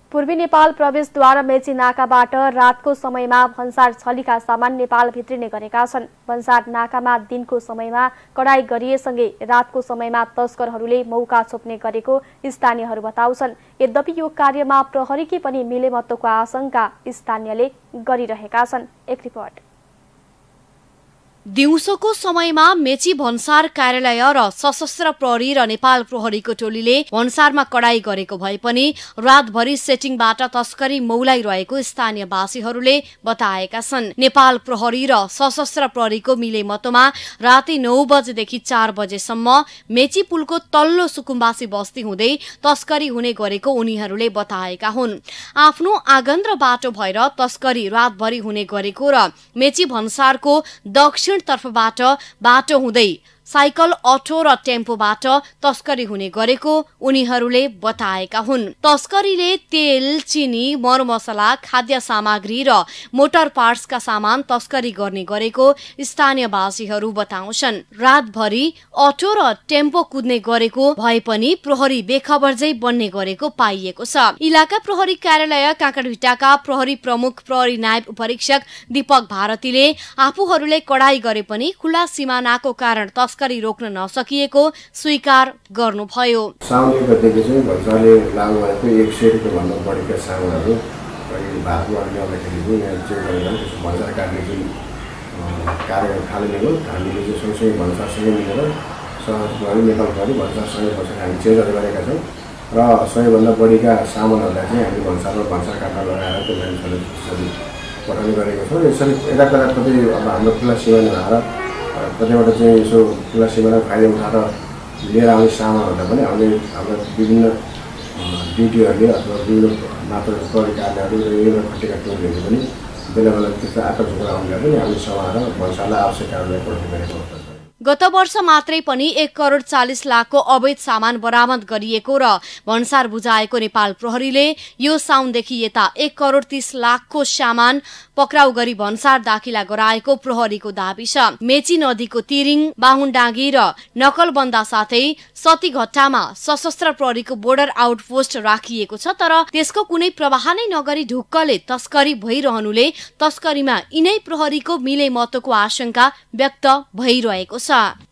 पूर्वी नेपाल प्रवेशद्वार मेची नाकाबाट रातको समयमा भन्सार छलीका सामान नेपाल भित्रिने गरेका छन्। भन्सार नाकामा दिनको समयमा कडाई गरिएसँगै रातको समयमा तस्करहरूले मौका छोप्ने गरेको स्थानीयहरू बताउँछन्। यद्यपि यो कार्यमा प्रहरीकी पनि मिलेमत्तोको आशंका स्थानीयले गरिरहेका छन्। एक रिपोर्ट। दिउँसोको समयमा मेची भन्सार कार्यालय र सशस्त्र प्रहरी र नेपाल प्रहरीको टोलीले भन्सारमा कडाई गरेको भए पनि रातभरि सेटिङबाट तस्करी मौलाइरहेको स्थानीयवासीहरूले बताएका छन्। नेपाल प्रहरी र सशस्त्र प्रहरीको मिलेमतोमा राति 9 बजेदेखि 4 बजेसम्म मेची पुलको तल्लो सुकुम्बासी बस्ती हुँदै तस्करी हुने गरेको उनीहरूले बताएका हुन्। आफ्नो आँगन र बाटो भएर तस्करी रातभरि हुने गरेको र मेची भन्सारको दक्षिण तर्फबाट बाटो हुँदै साइकल, अटो र टेम्पोबाट तस्करी हुने गरेको उनीहरूले बताएका हुन्। तस्करीले तेल, चिनी, मरमसला, खाद्य सामग्री र मोटर पार्ट्सका सामान तस्करी गर्ने गरेको स्थानीयवासीहरू बताउँछन्। रातभरि अटो र टेम्पो कुद्ने गरेको भए पनि प्रहरी बेखबर झै बन्ने गरेको पाइएको छ। इलाका प्रहरी कार्यालय काँकडभिट्टाका प्रहरी प्रमुख प्रहरी नायब उपरीक्षक दीपक भारतीले आफूहरूले कडाई गरे पनि खुला सिमानाको कारण तस्करी रोक्न नसकिएको स्वीकार गर्नुभयो। साउन 1 गतेदेखि चाहिँ भन्सारले लागू भएको 100 रुपियाँ भन्दा बढीका सामानहरू भारतबाट ल्याउँदाखेरि चाहिँ यहाँ चेक गरेर भन्सार काट्ने जुन कार्य थालेको हामीले चाहिँ सँगसँगै भन्सारसँगै मिलेर सहकारी नेपाल प्रहरी भन्सारसँगै बसेर हामी चेकहरू गरेका छौँ र 100 भन्दा बढीका सामानहरूलाई चाहिँ हामी भन्सार काट्न लगाएर त्यो मानिसहरूलाई पठाउने गरेका छौँ। यसरी एकाकता कतै अब हाम्रो खुला सिमाना भएर कतिबाट चाहिँ यसो खुला सिमाना फाइदा उठाएर लिएर आउने सामानहरूलाई पनि हाम्रो विभिन्न ड्युटीहरूले अथवा विभिन्न मात्र प्रहरी कार्यालयहरू र विभिन्न खटेका टोलीहरूले पनि बेला बेला त्यस्तो आकर्षक आउनेलाई पनि हामी समाएर भन्सारलाई आवश्यक कारवाही पठाउने गरेको अवस्था छ। गत वर्ष मात्रै पनि 1,40 लाखको अवैध सामान बरामद गरिएको र भन्सार बुझाएको नेपाल प्रहरीले यो साउनदेखि यता 1,30 लाखको सामान पक्राउ गरी भन्सार दाखिला गराएको प्रहरीको दाबी छ। मेची नदीको तिरिङ, बाहुनडाँगी र नकलबन्दा साथै सतीघट्टामा सशस्त्र प्रहरीको बोर्डर आउटपोस्ट राखिएको छ, तर त्यसको कुनै प्रवाह नै नगरी ढुक्कले तस्करी भइरहनुले तस्करीमा यिनै प्रहरीको मिलेमतोको आशंका व्यक्त भइरहेको छ।